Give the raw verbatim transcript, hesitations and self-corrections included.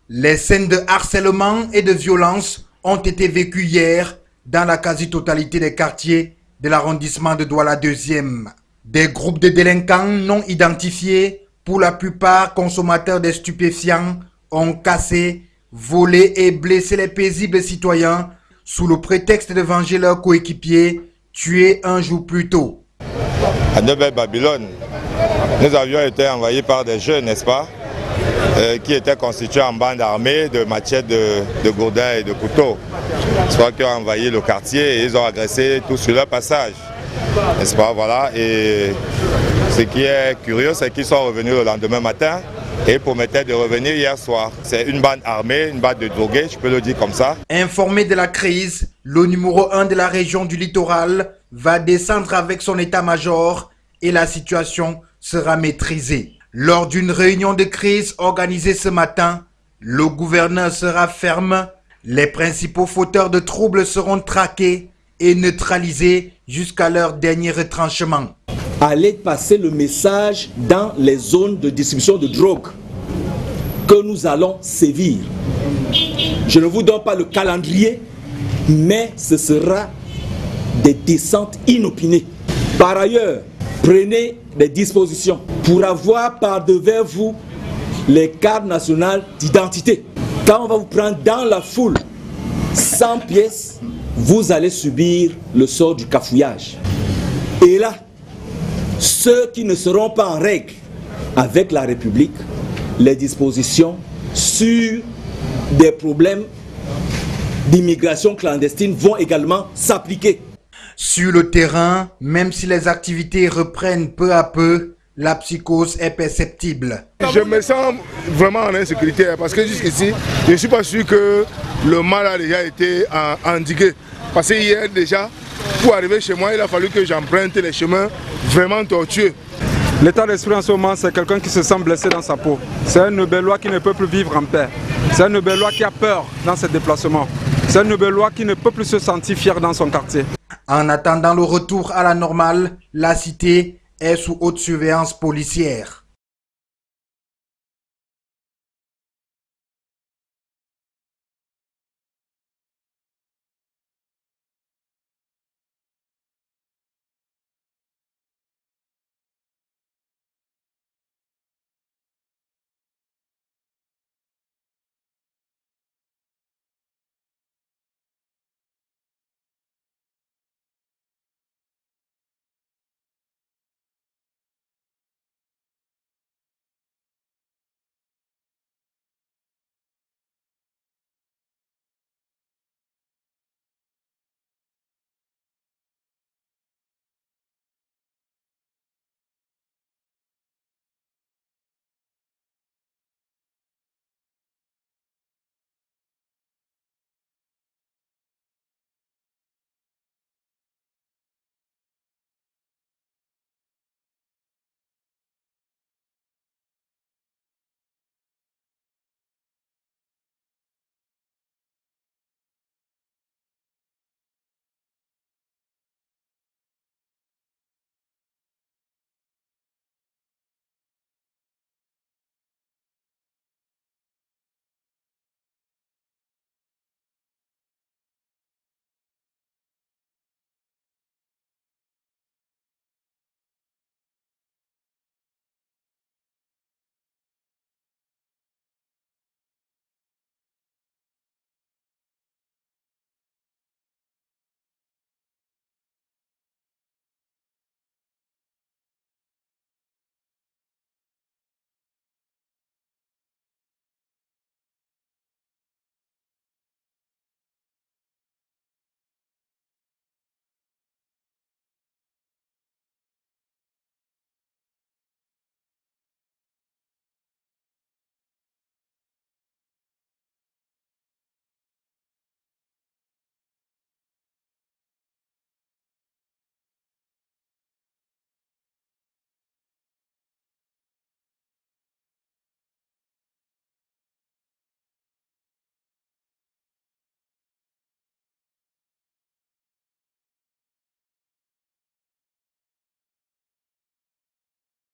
Les scènes de harcèlement et de violence ont été vécues hier dans la quasi-totalité des quartiers de l'arrondissement de Douala deuxième. Des groupes de délinquants non identifiés, pour la plupart consommateurs de stupéfiants, ont cassé, volé et blessé les paisibles citoyens sous le prétexte de venger leurs coéquipiers tués un jour plus tôt. À Neubel-Babylone, nous avions été envahis par des jeunes, n'est-ce pas, euh, qui étaient constitués en bande armée de machettes, de, de gourdins et de couteaux. Soit qui ont envahi le quartier et ils ont agressé tout sur leur passage, n'est-ce pas, voilà. Et ce qui est curieux, c'est qu'ils sont revenus le lendemain matin et promettaient de revenir hier soir. C'est une bande armée, une bande de drogués, je peux le dire comme ça. Informé de la crise, le numéro un de la région du littoral va descendre avec son état-major et la situation sera maîtrisée. Lors d'une réunion de crise organisée ce matin, le gouverneur sera ferme. Les principaux fauteurs de troubles seront traqués et neutralisés jusqu'à leur dernier retranchement. Allez passer le message dans les zones de distribution de drogue que nous allons sévir. Je ne vous donne pas le calendrier, mais ce sera des descentes inopinées. Par ailleurs, prenez des dispositions pour avoir par devers vous les cartes nationales d'identité. Quand on va vous prendre dans la foule sans pièces, vous allez subir le sort du cafouillage. Et là, ceux qui ne seront pas en règle avec la République, les dispositions sur des problèmes d'immigration clandestine vont également s'appliquer. Sur le terrain, même si les activités reprennent peu à peu, la psychose est perceptible. Je me sens vraiment en insécurité parce que jusqu'ici, je ne suis pas sûr que le mal a déjà été endigué. Parce que hier déjà, pour arriver chez moi, il a fallu que j'emprunte les chemins vraiment tortueux. L'état d'esprit en ce moment, c'est quelqu'un qui se sent blessé dans sa peau. C'est un Neubellois qui ne peut plus vivre en paix. C'est un Neubellois qui a peur dans ses déplacements. C'est un Neubellois qui ne peut plus se sentir fier dans son quartier. En attendant le retour à la normale, la cité est sous haute surveillance policière.